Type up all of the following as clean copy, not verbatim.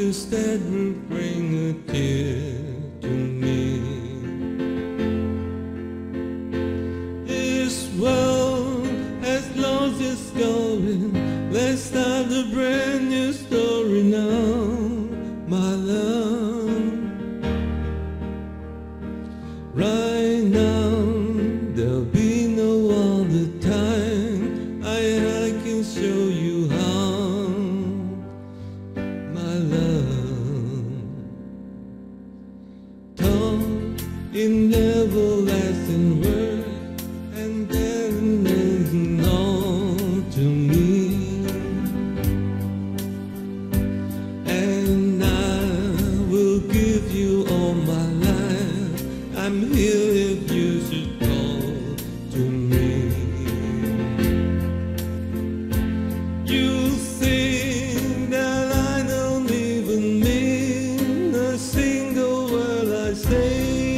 'cause that will bring a tear to me. This world has lost its going. Let's start a brand new story now, my love. Right now, there'll be no other time. I can show you how, my love. Talk in everlasting words and then on to me, and I will give you all my life. I'm here if you should call to me. You think that I don't even mean a single word I say.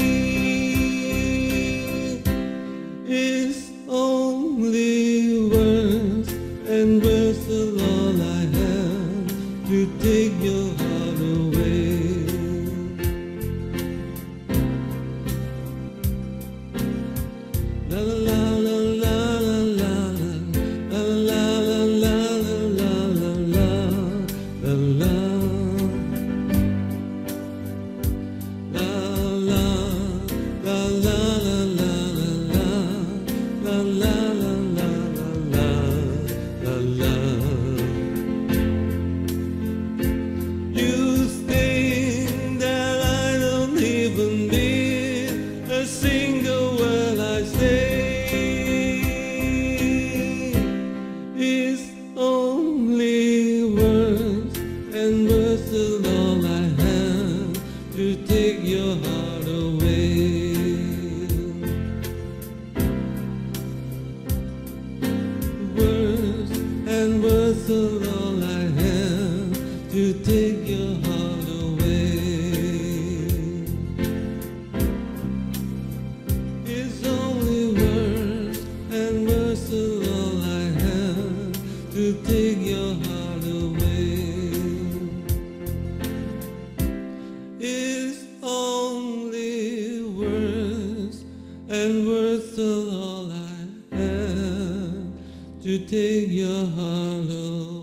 It's only words, and words are all I have to take your heart away. La la la la la la la la la la la la la la. You think that I don't even mean a single word I say. It's only words, and words are all I have to take your heart away. Words and words are all I have to take your heart away. It's only words and words are all I have to take your heart away. It's only words and words are all I have to take your heart away.